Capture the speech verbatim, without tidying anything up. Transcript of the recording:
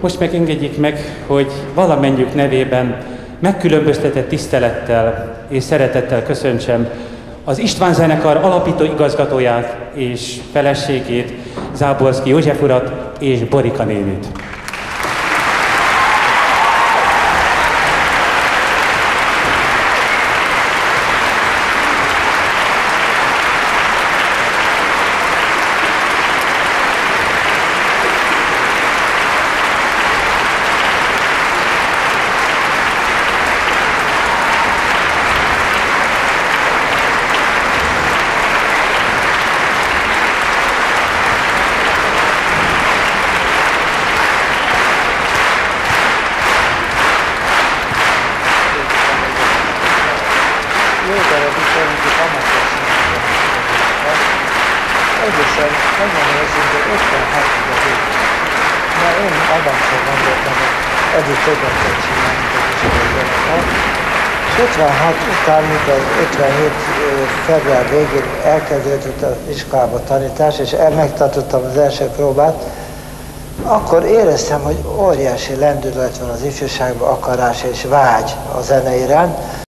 Most meg engedjék meg, hogy valamennyük nevében megkülönböztetett tisztelettel és szeretettel köszöntsem az István zenekar alapító igazgatóját és feleségét, Záborszky József urat és Borika nénit. Egészen, nagyon őszintén, ötvenhat évig. De én abban sem gondoltam, hogy eddig többet kell csinálni, és ötvenhat után, mint az ötvenhét február végén elkezdődött az iskolába tanítás, és megtartottam az első próbát, akkor éreztem, hogy óriási lendület van az ifjúságban, akarás és vágy a zene iránt.